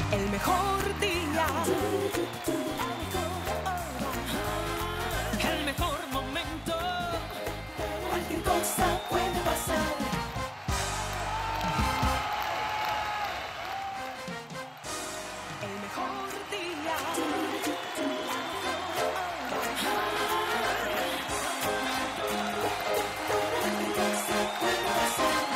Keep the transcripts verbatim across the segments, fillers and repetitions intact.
El mejor día, el mejor momento, cualquier cosa puede pasar. El mejor día, cualquier cosa puede pasar.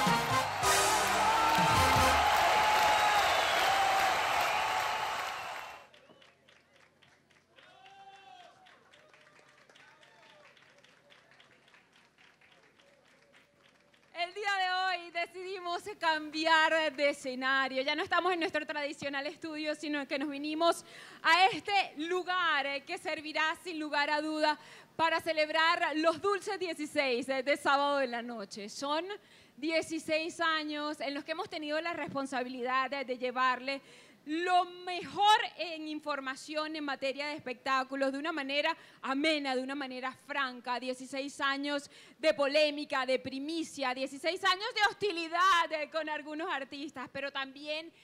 El día de hoy decidimos cambiar de escenario. Ya no estamos en nuestro tradicional estudio, sino que nos vinimos a este lugar que servirá sin lugar a duda para celebrar los dulces dieciséis de sábado en la noche. Son dieciséis años en los que hemos tenido la responsabilidad de llevarle lo mejor en información en materia de espectáculos de una manera amena, de una manera franca. dieciséis años de polémica, de primicia, dieciséis años de hostilidad con algunos artistas, pero también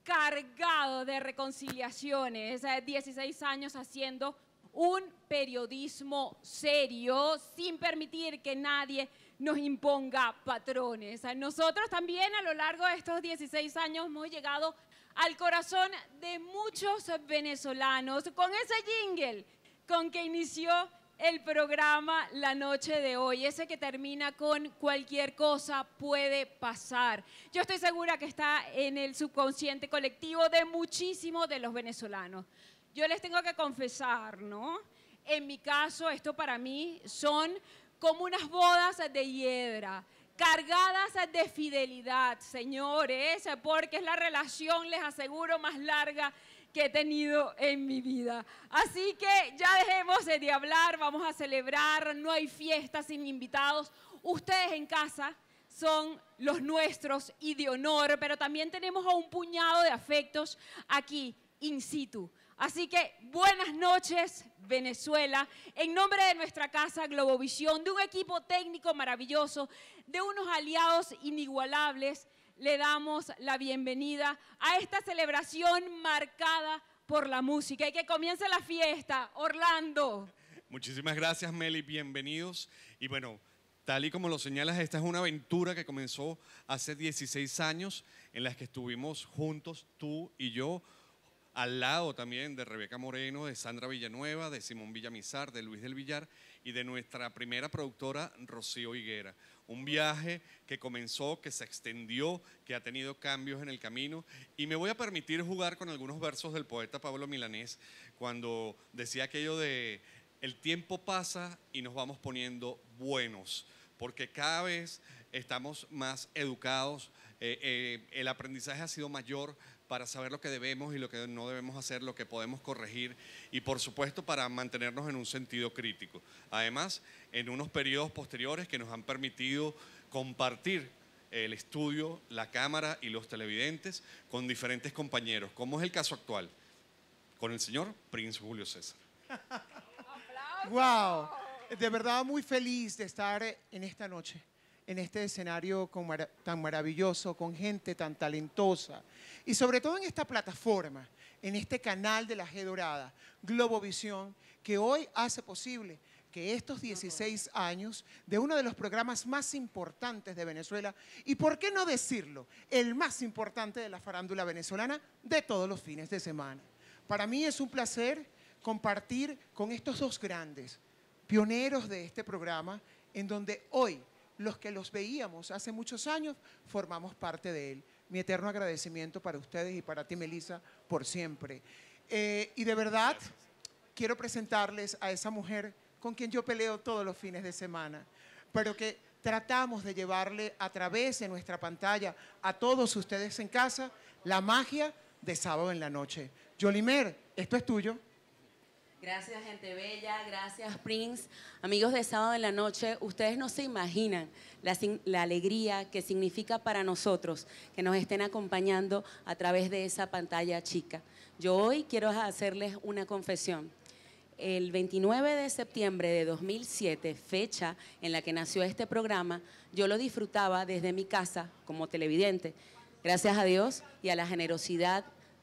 cargado de reconciliaciones. dieciséis años haciendo un periodismo serio sin permitir que nadie nos imponga patrones. Nosotros también a lo largo de estos dieciséis años hemos llegado al corazón de muchos venezolanos con ese jingle con que inició el programa la noche de hoy, ese que termina con cualquier cosa puede pasar. Yo estoy segura que está en el subconsciente colectivo de muchísimos de los venezolanos. Yo les tengo que confesar, ¿no? En mi caso, esto para mí son como unas bodas de hiedra, cargadas de fidelidad, señores, porque es la relación, les aseguro, más larga que he tenido en mi vida. Así que ya dejemos de hablar, vamos a celebrar, no hay fiesta sin invitados. Ustedes en casa son los nuestros y de honor, pero también tenemos a un puñado de afectos aquí, in situ. Así que buenas noches, Venezuela, en nombre de nuestra casa Globovisión, de un equipo técnico maravilloso, de unos aliados inigualables, le damos la bienvenida a esta celebración marcada por la música y que comience la fiesta. Orlando. Muchísimas gracias, Meli, bienvenidos. Y bueno, tal y como lo señalas, esta es una aventura que comenzó hace dieciséis años en las que estuvimos juntos, tú y yo, al lado también de Rebeca Moreno, de Sandra Villanueva, de Simón Villamizar, de Luis del Villar y de nuestra primera productora, Rocío Higuera. Un viaje que comenzó, que se extendió, que ha tenido cambios en el camino. Y me voy a permitir jugar con algunos versos del poeta Pablo Milanés cuando decía aquello de el tiempo pasa y nos vamos poniendo buenos, porque cada vez estamos más educados, eh, eh, el aprendizaje ha sido mayor para saber lo que debemos y lo que no debemos hacer, lo que podemos corregir y por supuesto para mantenernos en un sentido crítico. Además, en unos periodos posteriores que nos han permitido compartir el estudio, la cámara y los televidentes con diferentes compañeros, como es el caso actual, con el señor Prince Julio César. ¡Wow! De verdad muy feliz de estar en esta noche, en este escenario con mar tan maravilloso, con gente tan talentosa y sobre todo en esta plataforma, en este canal de la G Dorada, Globovisión, que hoy hace posible que estos dieciséis años de uno de los programas más importantes de Venezuela y, por qué no decirlo, el más importante de la farándula venezolana de todos los fines de semana. Para mí es un placer compartir con estos dos grandes pioneros de este programa, en donde hoy los que los veíamos hace muchos años formamos parte de él. Mi eterno agradecimiento para ustedes y para ti, Melissa, por siempre. Eh, y de verdad, quiero presentarles a esa mujer con quien yo peleo todos los fines de semana, pero que tratamos de llevarle a través de nuestra pantalla a todos ustedes en casa la magia de sábado en la noche. Yolimer, esto es tuyo. Gracias, gente bella, gracias, Prince. Amigos de Sábado en la Noche, ustedes no se imaginan la, la alegría que significa para nosotros que nos estén acompañando a través de esa pantalla chica. Yo hoy quiero hacerles una confesión. El veintinueve de septiembre de dos mil siete, fecha en la que nació este programa, yo lo disfrutaba desde mi casa como televidente. Gracias a Dios y a la generosidad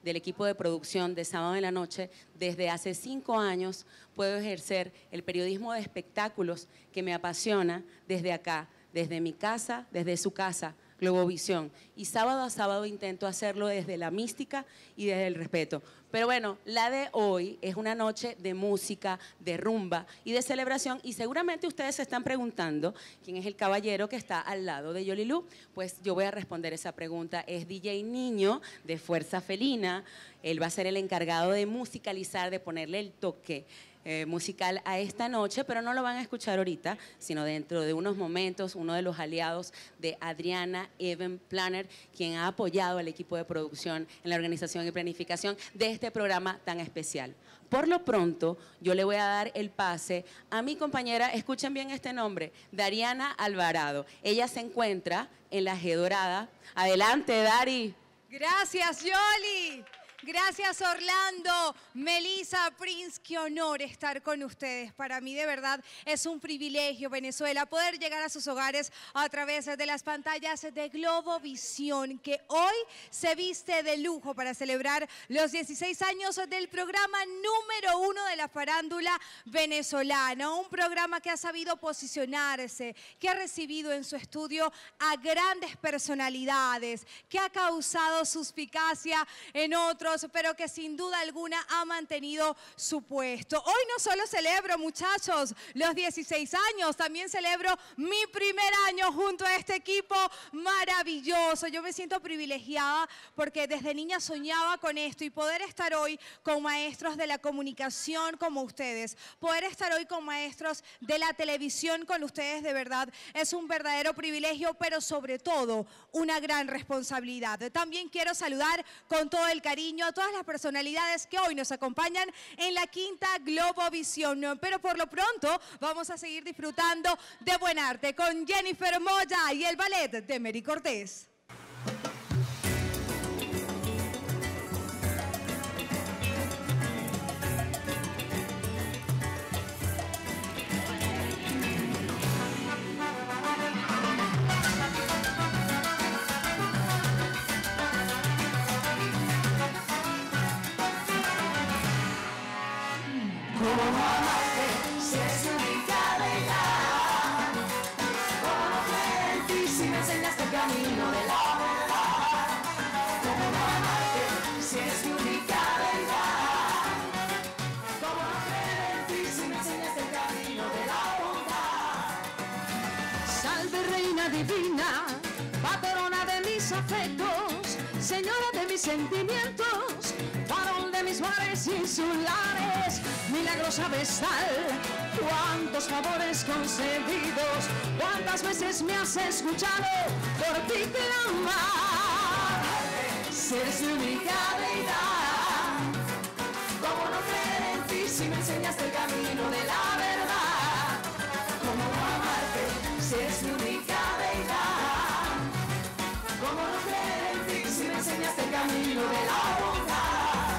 del equipo de producción de Sábado en la Noche, desde hace cinco años puedo ejercer el periodismo de espectáculos que me apasiona desde acá, desde mi casa, desde su casa, Globovisión. Y sábado a sábado intento hacerlo desde la mística y desde el respeto. Pero bueno, la de hoy es una noche de música, de rumba y de celebración. Y seguramente ustedes se están preguntando quién es el caballero que está al lado de Yolilú. Pues yo voy a responder esa pregunta. Es D J Niño de Fuerza Felina. Él va a ser el encargado de musicalizar, de ponerle el toque Eh, musical a esta noche, pero no lo van a escuchar ahorita, sino dentro de unos momentos, uno de los aliados de Adriana Event Planner, quien ha apoyado al equipo de producción en la organización y planificación de este programa tan especial. Por lo pronto, yo le voy a dar el pase a mi compañera, escuchen bien este nombre, Dariana Alvarado. Ella se encuentra en la G Dorada. Adelante, Dari. Gracias, Yoli. Gracias, Orlando, Melissa, Prince, qué honor estar con ustedes. Para mí, de verdad, es un privilegio, Venezuela, poder llegar a sus hogares a través de las pantallas de Globovisión, que hoy se viste de lujo para celebrar los dieciséis años del programa número uno de la farándula venezolana. Un programa que ha sabido posicionarse, que ha recibido en su estudio a grandes personalidades, que ha causado suspicacia en otros, pero que sin duda alguna ha mantenido su puesto. Hoy no solo celebro, muchachos, los dieciséis años, también celebro mi primer año junto a este equipo maravilloso. Yo me siento privilegiada porque desde niña soñaba con esto y poder estar hoy con maestros de la comunicación como ustedes, poder estar hoy con maestros de la televisión con ustedes, de verdad, es un verdadero privilegio, pero sobre todo una gran responsabilidad. También quiero saludar con todo el cariño a todas las personalidades que hoy nos acompañan en la quinta Globovisión. Pero por lo pronto vamos a seguir disfrutando de buen arte con Jennifer Moya y el ballet de Mary Cortés. ¿Cómo no amarte si eres mi única deidad? ¿Cómo no creer en ti si me enseñaste el camino de la verdad? ¿Cómo no amarte si eres mi única deidad? ¿Cómo no creer en ti si me enseñaste el camino de la bondad? Salve reina divina, patrona de mis afectos, señora de mis sentimientos, varón de mis mares insulares, milagrosa vestal, cuántos favores concedidos, cuántas veces me has escuchado por ti clamar. Si eres mi única deidad, ¿cómo no creer en ti si me enseñaste el camino de la verdad? ¿Cómo no amarte si eres mi única deidad? ¿Cómo no creer en ti si me enseñaste el camino de la bondad?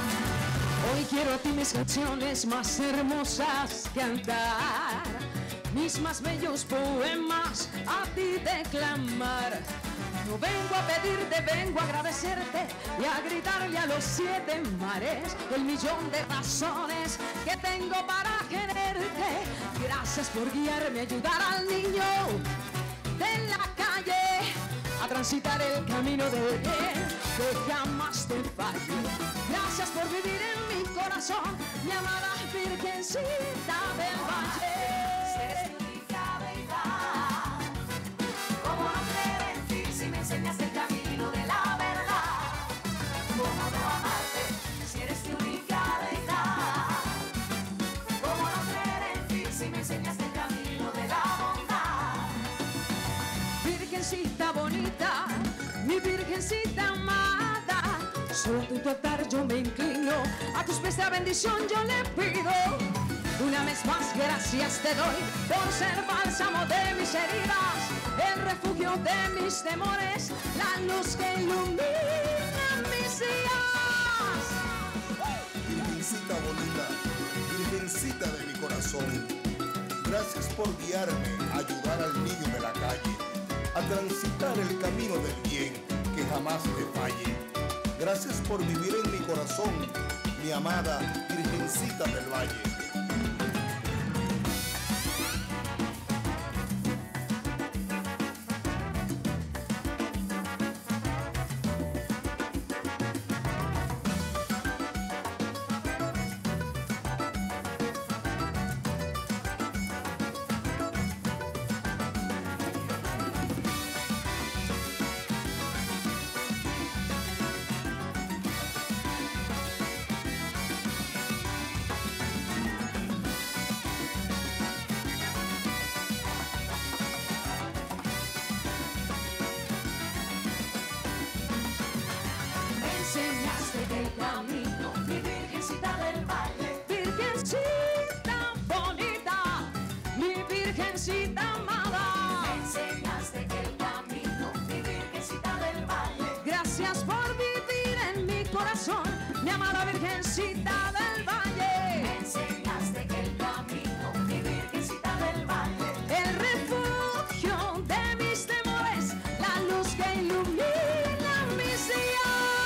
Hoy quiero a ti mis canciones más hermosas cantar, mis más bellos poemas a ti declamar. No vengo a pedirte, vengo a agradecerte y a gritarle a los siete mares el millón de razones que tengo para quererte. Gracias por guiarme, ayudar al niño de la calle a transitar el camino del bien, que jamás te falle. Gracias por vivir en mi corazón, mi amada Virgencita del Valle. Si eres mi única deidad, ¿cómo no creer en ti si me enseñaste el camino de la verdad? ¿Cómo no amarte si eres mi única deidad? ¿Cómo no creer en ti si me enseñaste el camino de la bondad? Virgencita bonita, mi Virgencita amada, solo a tu altar yo me inclino, a tus pies de bendición yo le pido. Una vez más gracias te doy por ser bálsamo de mis heridas, el refugio de mis temores, la luz que ilumina mis días. Virgencita bonita, Virgencita de mi corazón, gracias por guiarme, ayudar al niño de la calle a transitar el camino del bien, que jamás te falle. Gracias por vivir en mi corazón, mi amada Virgencita del Valle. Enseñaste el camino, mi Virgencita del Valle. Virgencita bonita, mi Virgencita amada. Me enseñaste el camino, mi Virgencita del Valle. Gracias por vivir en mi corazón, mi amada Virgencita del Valle. Me enseñaste el camino, mi Virgencita del Valle. El refugio de mis temores, la luz que ilumina mis días.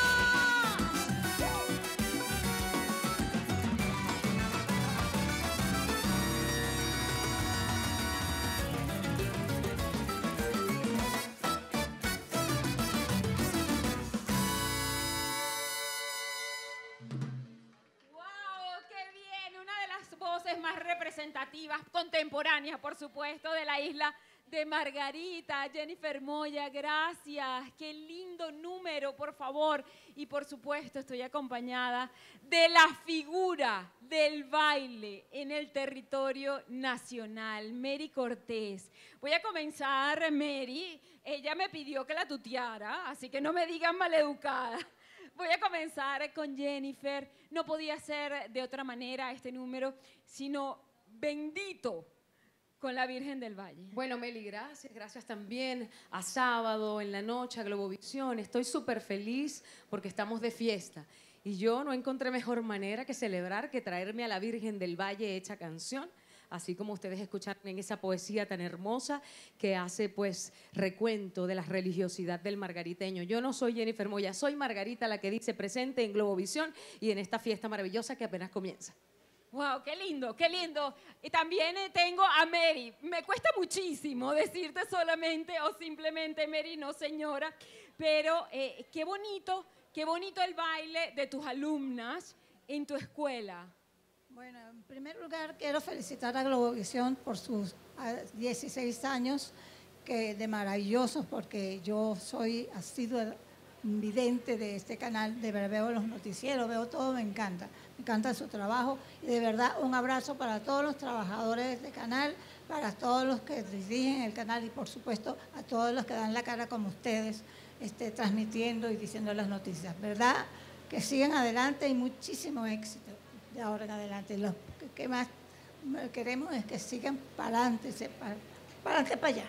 ¡Wow! ¡Qué bien! Una de las voces más representativas, contemporáneas, por supuesto, de la isla de Margarita. Jennifer Moya, gracias. ¡Qué lindo número, por favor! Y por supuesto, estoy acompañada de la figura del baile en el territorio nacional, Mary Cortés. Voy a comenzar, Mary. Ella me pidió que la tuteara, así que no me digan maleducada. Voy a comenzar con Jennifer. No podía ser de otra manera este número, sino bendito con la Virgen del Valle. Bueno, Meli, gracias. Gracias también a Sábado en la noche, a Globovisión. Estoy súper feliz porque estamos de fiesta. Y yo no encontré mejor manera que celebrar que traerme a la Virgen del Valle hecha canción. Así como ustedes escucharon en esa poesía tan hermosa que hace pues recuento de la religiosidad del margariteño. Yo no soy Jennifer Moya, soy Margarita, la que dice presente en Globovisión y en esta fiesta maravillosa que apenas comienza. ¡Wow! ¡Qué lindo! ¡Qué lindo! Y también eh, tengo a Mary. Me cuesta muchísimo decirte solamente o simplemente Mary, no señora, pero eh, qué bonito, qué bonito el baile de tus alumnas en tu escuela. Bueno, en primer lugar quiero felicitar a Globovisión por sus ah, dieciséis años que de maravillosos, porque yo soy asidua vidente de este canal, de verdad veo los noticieros, veo todo, me encanta, me encanta su trabajo y de verdad un abrazo para todos los trabajadores de este canal, para todos los que dirigen el canal y por supuesto a todos los que dan la cara como ustedes, este, transmitiendo y diciendo las noticias, ¿verdad? Que sigan adelante y muchísimo éxito de ahora en adelante. Lo que más queremos es que sigan para adelante, para, para adelante, para allá.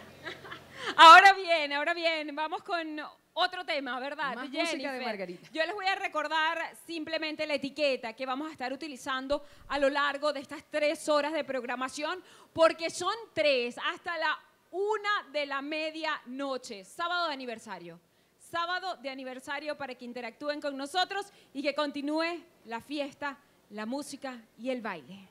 Ahora bien, ahora bien, vamos con otro tema, ¿verdad? Más Jennifer, música de Margarita. Yo les voy a recordar simplemente la etiqueta que vamos a estar utilizando a lo largo de estas tres horas de programación, porque son tres hasta la una de la medianoche, sábado de aniversario. Sábado de aniversario para que interactúen con nosotros y que continúe la fiesta, la música y el baile.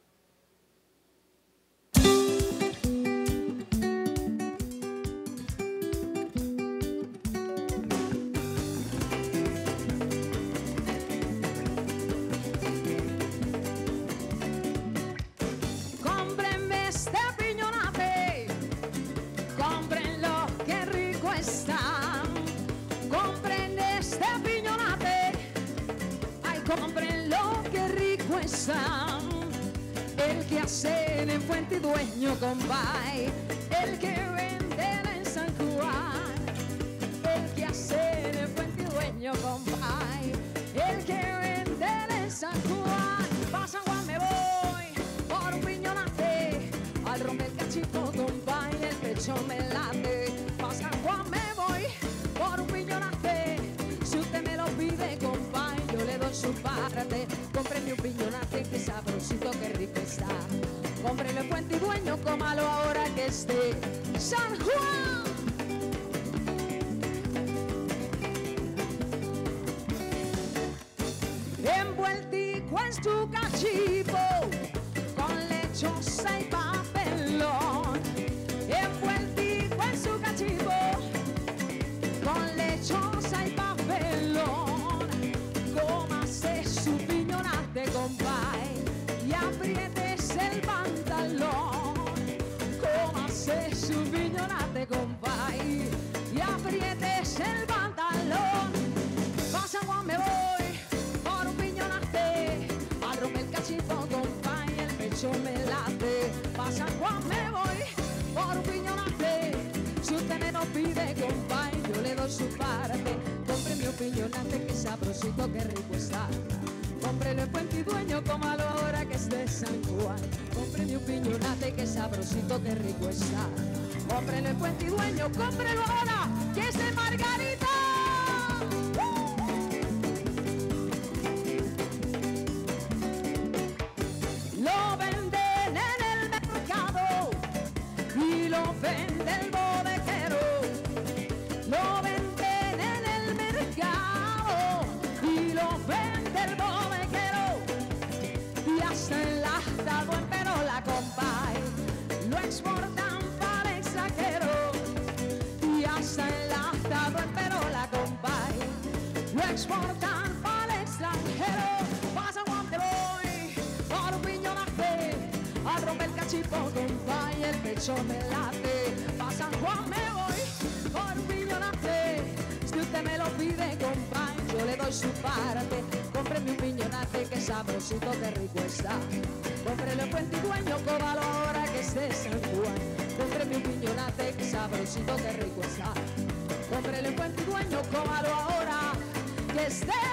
Cómprenme este piñonate, cómprenlo, qué rico está. Compren este piñonate, ay, cómprenlo, qué rico está. El que hacen en Fuente y Dueño, compay, el que venden en San Juan. El que hacen en Fuente y Dueño, compay, el que venden en San Juan. Pa' San Juan me voy por un piñonate, al romper el cachito, compay, el pecho me late. Pa' San Juan me voy por un piñonate, si usted me lo pide, compay, yo le doy su parte. Cómpreme un piñonate, que sabrosito, que rico está. Cómprele en Fuente y Dueño, cómalo ahora que esté San Juan. en su cachipo, con lechosa y papelón. Envueltico en su cachipo, con lechosa y papelón. Cómase su piñonate, compay, y apriétese el pantalón. Cómase su piñonate, compay, y apriétese el pantalón. Pa' San Juan me voy por un piñonate, a romper el cachipo, compay, el pecho me late. Pa' San Juan me voy por un piñonate, si usted me lo pide, compay, yo le doy su parte. Cómpreme un piñonate, que sabrosito, que rico está. Cómprelo en Puente y Dueño, cómalo ahora que esté San Juan. Cómpreme un piñonate, que sabrosito, que rico está. Cómprelo en Puente y Dueño, cómprelo ahora que es de Margarita. Lo venden en el mercado y lo vende el bodeguero. Lo venden en el mercado y lo vende el bodeguero. Y hasta enlatado en Perola, compay, lo exportan para el extranjero. Y hasta enlatado en Perola, compay, lo exportan para el extranjero. Pa' San Juan te voy por un piñonate, a romper el cachipo, compay, el pecho me late. Pa' San Juan me voy por un piñonate, si usted me lo pide, compay, yo le doy su parte. Cómpreme un piñonate, que sabrosito, que rico está. Cómprelo en Puente y Dueño, cómalo ahora que esté San Juan. Cómpreme un piñonate, que sabrosito, que rico está. Cómprelo en Puente y Dueño, cómalo ahora que esté